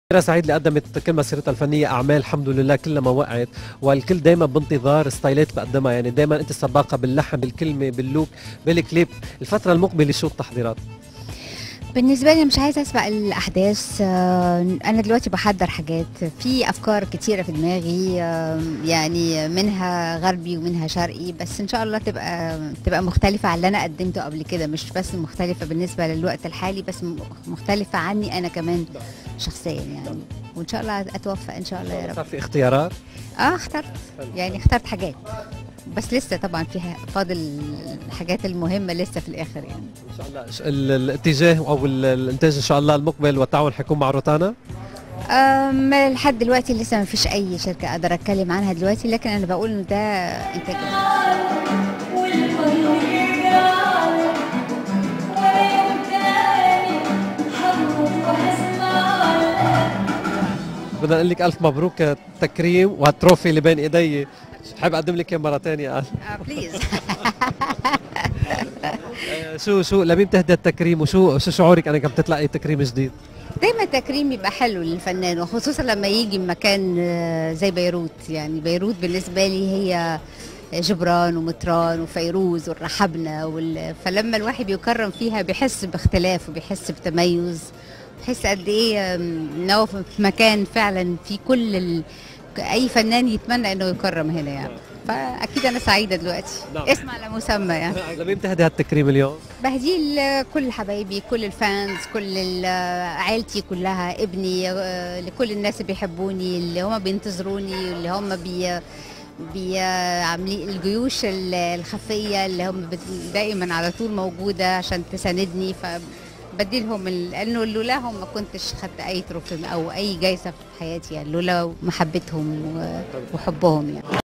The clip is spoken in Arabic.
سعيد اللي قدمت كل مسيرتها الفنيه اعمال الحمد لله كلها ما وقعت، والكل دائما بانتظار ستايلات بقدمها، يعني دائما انت سباقه باللحن بالكلمه باللوك بالكليب. الفتره المقبله شو التحضيرات؟ بالنسبة لي مش عايزة أسبق الأحداث. أنا دلوقتي بحضر حاجات، في أفكار كتيرة في دماغي، يعني منها غربي ومنها شرقي، بس إن شاء الله تبقى مختلفة عن اللي أنا قدمته قبل كده، مش بس مختلفة بالنسبة للوقت الحالي، بس مختلفة عني أنا كمان شخصيا يعني. وإن شاء الله أتوفق إن شاء الله يا رب. صار في اختيارات؟ اخترت، يعني اخترت حاجات، بس لسه طبعا فيها فاضل الحاجات المهمة لسه في الآخر يعني. ان شاء الله الاتجاه او الانتاج ان شاء الله المقبل والتعاون حيكون مع روتانا؟ لحد دلوقتي لسه ما فيش اي شركه اقدر اتكلم عنها دلوقتي، لكن انا بقول انه ده انتاج. بدنا نقول لك الف مبروك التكريم وهالتروفي اللي بين ايدي، بحب اقدم لك اياه مره ثانيه. بليز. شو لمين تهدى التكريم، وشو شعورك انك عم تتلقي تكريم جديد؟ دايما التكريم يبقى حلو للفنان، وخصوصا لما يجي مكان زي بيروت. يعني بيروت بالنسبه لي هي جبران ومطران وفيروز والرحبنه فلما الواحد يكرم فيها بيحس باختلاف وبيحس بتميز، بحس قد ايه ان هو في مكان فعلا في اي فنان يتمنى انه يكرم هنا يعني. فاكيد انا سعيده دلوقتي. نعم. اسم على مسمى يعني. لمين بتهدي هالتكريم اليوم؟ بهديه لكل حبايبي، كل الفانز، كل عائلتي كلها، ابني، لكل الناس اللي بيحبوني، اللي هم بينتظروني، اللي هم عاملين الجيوش الخفيه اللي هم دائما على طول موجوده عشان تساندني. بدي لهم لانه لولاهم ما كنتش خدت اي تروفي او اي جايزه في حياتي، يعني لولا محبتهم وحبهم يعني.